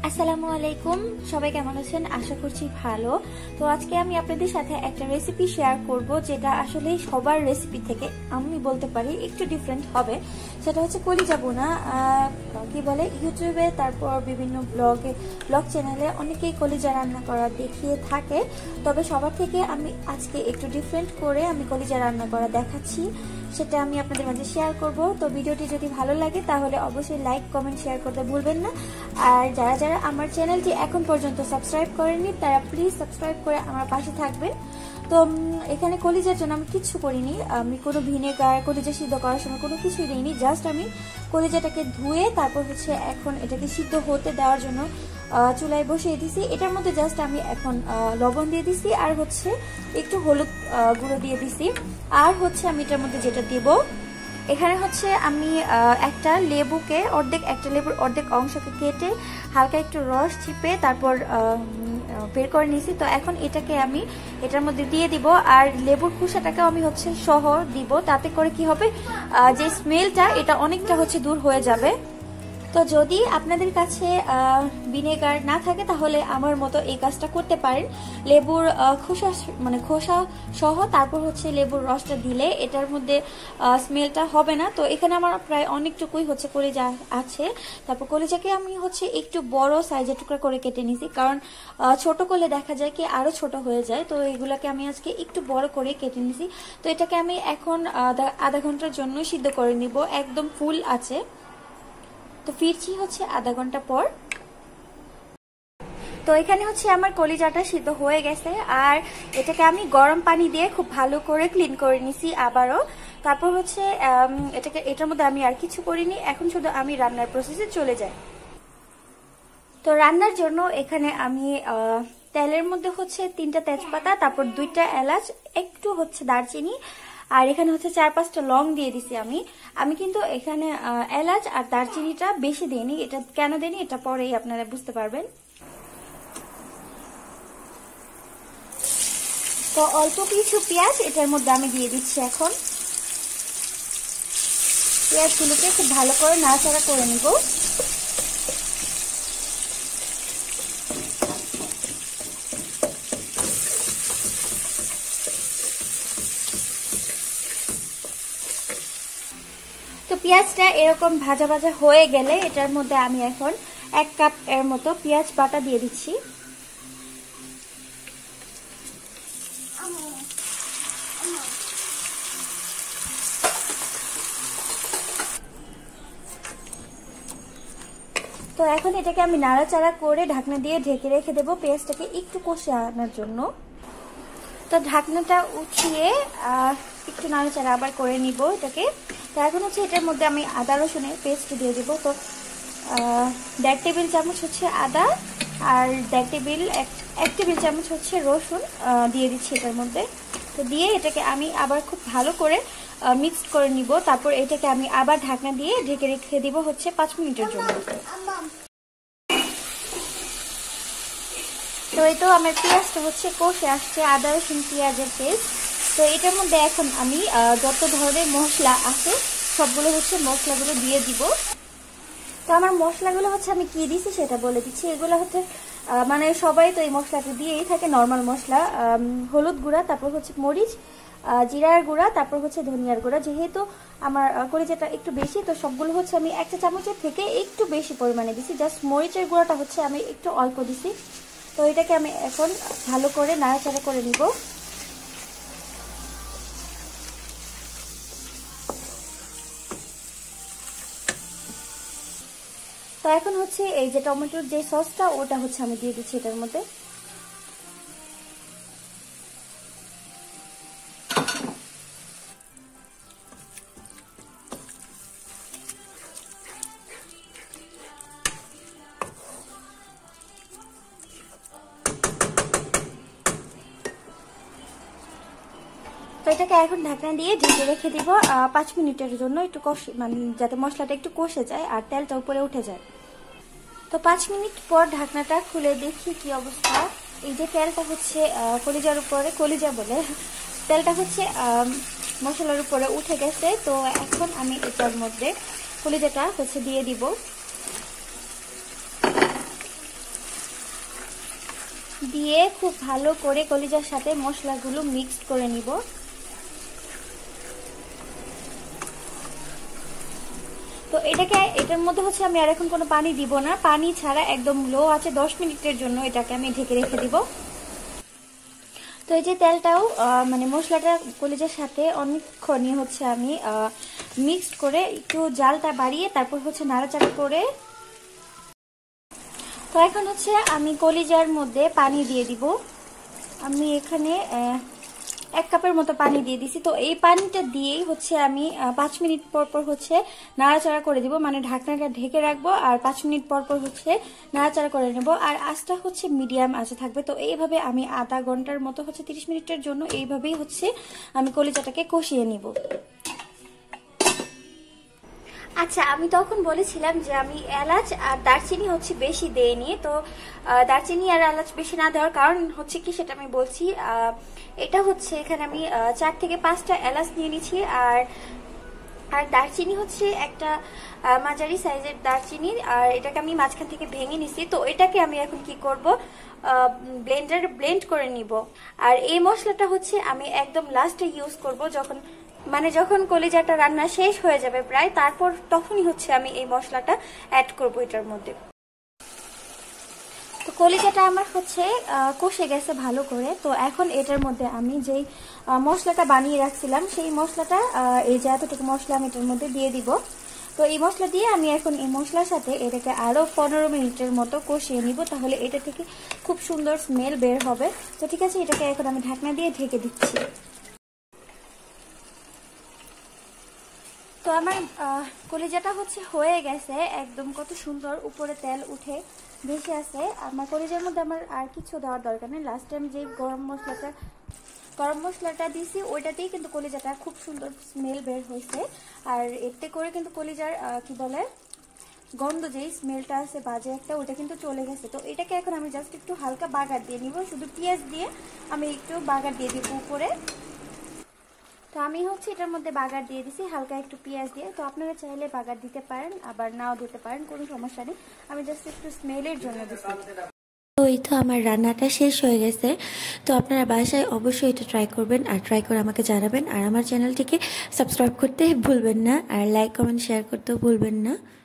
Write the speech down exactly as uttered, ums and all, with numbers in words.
আসসালামু আলাইকুম, সবাই কেমন আছেন? আশা করছি ভালো। তো আজকে আমি আপনাদের সাথে একটা রেসিপি শেয়ার করব, যেটা আসলে সবার রেসিপি থেকে আমি বলতে পারি একটু ডিফারেন্ট হবে। সেটা হচ্ছে কলিজা বোনা। কি বলে, ইউটিউবে তারপর বিভিন্ন ব্লগে ব্লগ চ্যানেলে অনেকেই কলিজা রান্না করা দেখিয়ে থাকে, তবে সবার থেকে আমি আজকে একটু ডিফারেন্ট করে আমি কলিজা রান্না করা দেখাচ্ছি, সেটা আমি আপনাদের মাঝে শেয়ার করব। তো ভিডিওটি যদি ভালো লাগে তাহলে অবশ্যই লাইক কমেন্ট শেয়ার করতে ভুলবেন না। আর যারা যারা আমার চ্যানেলটি এখন পর্যন্ত সাবস্ক্রাইব করেননি তারা প্লিজ সাবস্ক্রাইব করে আমার পাশে থাকবেন। তো এখানে কলিজার জন্য আমি কিচ্ছু করিনি, আমি কোনো ভিনেগার কলিজা সিদ্ধ করার সময় কোনো কিছুই দিইনি। জাস্ট আমি কলিজাটাকে ধুয়ে তারপর হচ্ছে এখন এটাকে সিদ্ধ হতে দেওয়ার জন্য চুলায় বসিয়ে দিছি। এটার মধ্যে জাস্ট আমি এখন লবণ দিয়ে দিছি আর হচ্ছে একটু হলুদ গুঁড়ো দিয়ে দিছি। আর হচ্ছে আমি এটার মধ্যে যেটা দিব, এখানে হচ্ছে আমি একটা লেবুকে অর্ধেক একটা লেবুর অর্ধেক অংশকে কেটে হালকা একটু রস চিপে তারপর বের করে নিয়েছি। তো এখন এটাকে আমি এটার মধ্যে দিয়ে দিব, আর লেবুর খোসাটাকে আমি হচ্ছে সহ দিব। তাতে করে কি হবে, যে স্মেলটা এটা অনেকটা হচ্ছে দূর হয়ে যাবে। তো যদি আপনাদের কাছে ভিনেগার না থাকে তাহলে আমার মতো এই কাজটা করতে পারেন। লেবুর খোসা মানে খোসা সহ তারপর হচ্ছে লেবুর রসটা দিলে এটার মধ্যে স্মেলটা হবে না। তো এখানে আমার প্রায় অনেকটুকুই হচ্ছে কলিজা আছে। তারপর কলিজাকে আমি হচ্ছে একটু বড় সাইজের টুকরা করে কেটে নিয়েছি, কারণ ছোট করলে দেখা যায় কি আরো ছোট হয়ে যায়। তো এগুলাকে আমি আজকে একটু বড় করে কেটে নিয়েছি। তো এটাকে আমি এখন আধা ঘন্টার জন্য সিদ্ধ করে নিব, একদম ফুল আছে। তো ফিরছি হচ্ছে আধা ঘন্টা পর। তো এখানে হচ্ছে আমার কলিজাটা সিদ্ধ হয়ে গেছে, আর এটাকে আমি গরম পানি দিয়ে খুব ভালো করে ক্লিন করে নিছি আবারও। তারপর হচ্ছে এটাকে এটার মধ্যে আমি আর কিছু করিনি, এখন শুধু আমি রান্নার প্রসেসে চলে যাই। তো রান্নার জন্য এখানে আমি তেলের মধ্যে হচ্ছে তিনটা তেজপাতা, তারপর দুইটা এলাচ, একটু হচ্ছে দারচিনি, আর এখানে হচ্ছে চার পাঁচটা লং দিয়ে দিছি আমি আমি কিন্তু এখানে এলাচ আর দারচিনিটা বেশি দিইনি। এটা কেন দিইনি এটা পরেই আপনারা বুঝতে পারবেন। তো অল্প কিছু পেঁয়াজ এটার মধ্যে আমি দিয়ে দিচ্ছি। এখন পেঁয়াজগুলোকে খুব ভালো করে নাড়াচাড়া করে নিব। তো পেঁয়াজটা এরকম ভাজা ভাজা হয়ে গেলে এটার মধ্যে আমি এখন এক কাপ এর মতো পেঁয়াজ বাটা দিয়ে দিচ্ছি। তো এখন এটাকে আমি নাড়াচাড়া করে ঢাকনা দিয়ে ঢেকে রেখে দেবো পেঁয়াজটাকে একটু কষে আনার জন্য। তো ঢাকনাটা উঠিয়ে একটু নাড়াচাড়া আবার করে নিব এটাকে। তো এখন হচ্ছে এটার মধ্যে আমি আদা রসুনের পেস্ট দিয়ে দেবো। তো দেড় টেবিল চামচ হচ্ছে আদা আর দেড় টেবিল এক টেবিল চামচ হচ্ছে রসুন দিয়ে দিচ্ছি এটার মধ্যে। তো দিয়ে এটাকে আমি আবার খুব ভালো করে মিক্সড করে নিব। তারপর এটাকে আমি আবার ঢাকনা দিয়ে ঢেকে রেখে দিব হচ্ছে পাঁচ মিনিটের জন্য। তো এই তো আমার পেঁয়াজটা হচ্ছে কষে আসছে, আদা রসুন পেঁয়াজের পেস্ট। তো এটার মধ্যে এখন আমি যত ধরনের মশলা আছে সবগুলো হচ্ছে মশলাগুলো দিয়ে দিব। তো আমার মশলাগুলো হচ্ছে আমি কি দিছি সেটা বলে দিচ্ছি। এগুলো হচ্ছে মানে সবাই তো এই মশলাটা দিয়েই থাকে, নর্মাল মশলা, হলুদ গুঁড়া, তারপর হচ্ছে মরিচ, জিরার গুঁড়া, তারপর হচ্ছে ধনিয়ার গুঁড়া। যেহেতু আমার কলিজাটা একটু বেশি তো সবগুলো হচ্ছে আমি একটা চামচের থেকে একটু বেশি পরিমাণে দিছি। জাস্ট মরিচের গুঁড়াটা হচ্ছে আমি একটু অল্প দিছি। তো এটাকে আমি এখন ভালো করে নাড়াচাড়া করে নিব। তো এখন হচ্ছে এই যে টমেটোর যে সসটা ওটা হচ্ছে আমি দিয়ে দিচ্ছি এটার মধ্যে। তো এটাকে এখন ঢাকনা দিয়ে ঢেকে রেখে দিব পাঁচ মিনিটের জন্য, একটু কষে মানে যাতে মশলাটা একটু কষে যায় আর তেলটা উপরে উঠে যায়। তো পাঁচ মিনিট পর ঢাকনাটা খুলে দেখি কি অবস্থা। এই যে তেলটা হচ্ছে কলিজার উপরে, কলিজা বলে তেলটা হচ্ছে মশলার উপরে উঠে গেছে। তো এখন আমি এটার মধ্যে কলিজাটা হচ্ছে দিয়ে দিব। দিয়ে খুব ভালো করে কলিজার সাথে মশলাগুলো মিক্সড করে নিব। তো এটাকে এটার মধ্যে হচ্ছে আমি আর এখন কোনো পানি দিব না, পানি ছাড়া একদম লো আছে দশ মিনিটের জন্য এটাকে আমি ঢেকে রেখে দিব। তো এই যে তেলটাও মানে মশলাটা কলিজার সাথে অনেকক্ষণই হচ্ছে আমি মিক্সড করে একটু জালটা বাড়িয়ে তারপর হচ্ছে নাড়াচাড়া করে, তো এখন হচ্ছে আমি কলিজার মধ্যে পানি দিয়ে দিব। আমি এখানে এক কাপের মতো পানি দিয়ে দিছি। তো এই পানিটা দিয়েই হচ্ছে আমি পাঁচ মিনিট পর পর হচ্ছে নাড়াচাড়া করে দিব, মানে ঢাকনাটা ঢেকে রাখবো আর পাঁচ মিনিট পর পর হচ্ছে নাড়াচাড়া করে নেব। আর আঁচটা হচ্ছে মিডিয়াম আঁচে থাকবে। তো এইভাবে আমি আধা ঘন্টার মতো হচ্ছে তিরিশ মিনিটের জন্য এইভাবেই হচ্ছে আমি কলিজাটাকে কষিয়ে নিব। আচ্ছা, আমি তখন বলেছিলাম যে আমি এলাচ আর দারচিনি হচ্ছে বেশি দেইনি। তো দারচিনি আর এলাচ বেশি না দেওয়ার কারণ হচ্ছে কি সেটা আমি বলছি। এটা হচ্ছে এখানে আমি চার থেকে পাঁচটা এলাচ নিয়ে নিচ্ছি, আর আর দারচিনি হচ্ছে একটা মাঝারি সাইজের দারচিনি, আর এটাকে আমি মাঝখান থেকে ভেঙে নিছি। তো এটাকে আমি এখন কি করব, ব্লেন্ডারে ব্লেন্ড করে নিব। আর এই মশলাটা হচ্ছে আমি একদম লাস্টে ইউজ করব, যখন মানে যখন কলিজাটা রান্না শেষ হয়ে যাবে প্রায়, তারপর তখনই হচ্ছে আমি এই মশলাটা অ্যাড করব এটার মধ্যে। তো কলিজাটা আমার হচ্ছে কষে গেছে ভালো করে। তো এখন এটার মধ্যে আমি যেই মশলাটা বানিয়ে রাখছিলাম সেই মশলাটা, এই যে এতটুকু মশলা আমি এটার মধ্যে দিয়ে দিব। তো এই মশলা দিয়ে আমি এখন এই মশলার সাথে এটাকে আরো পনেরো মিনিটের মতো কষিয়ে নিব, তাহলে এটা থেকে খুব সুন্দর স্মেল বের হবে। তো ঠিক আছে, এটাকে এখন আমি ঢাকনা দিয়ে ঢেকে দিচ্ছি। তো আমার কলিজাটা হচ্ছে হয়ে গেছে একদম, কত সুন্দর উপরে তেল উঠে ভেসে আছে। আমার কলিজার মধ্যে আমার আর কিছু দেওয়ার দরকার নেই। লাস্ট টাইম যে গরম মশলাটা গরম মশলাটা দিয়েছি ওইটাতেই কিন্তু কলিজাটা খুব সুন্দর স্মেল বের হয়েছে। আর এতে করে কিন্তু কলিজার কি বলে গন্ধ যেই স্মেলটা আছে বাজে একটা, ওটা কিন্তু চলে গেছে। তো এটাকে এখন আমি জাস্ট একটু হালকা বাগার দিয়ে নিব, শুধু পেঁয়াজ দিয়ে আমি একটু বাগার দিয়ে দিব উপরে। তো আমি হচ্ছে এটার মধ্যে বাগার দিয়ে দিছি হালকা একটু পেঁয়াজ দিয়ে। তো আপনারা চাইলে বাগার দিতে পারেন, আবার নাও দিতে পারেন, কোনো সমস্যা নেই। আমি জাস্ট একটু স্মেলের জন্য দিছি। তো এই তো আমার রান্নাটা শেষ হয়ে গেছে। তো আপনারা বাসায় অবশ্যই এটা ট্রাই করবেন, আর ট্রাই করে আমাকে জানাবেন। আর আমার চ্যানেলটিকে সাবস্ক্রাইব করতে ভুলবেন না, আর লাইক কমেন্ট শেয়ার করতেও ভুলবেন না।